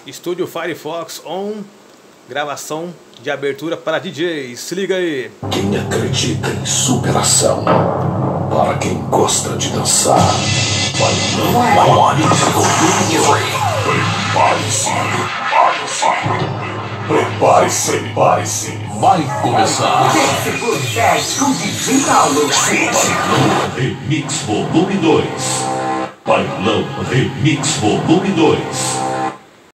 Estúdio Firefox On, gravação de abertura para DJs. Se liga aí. Quem acredita em superação, para quem gosta de dançar, prepare-se, vai começar. Com DJ Paulo. Remix Volume 2. Bailão Remix Volume 2.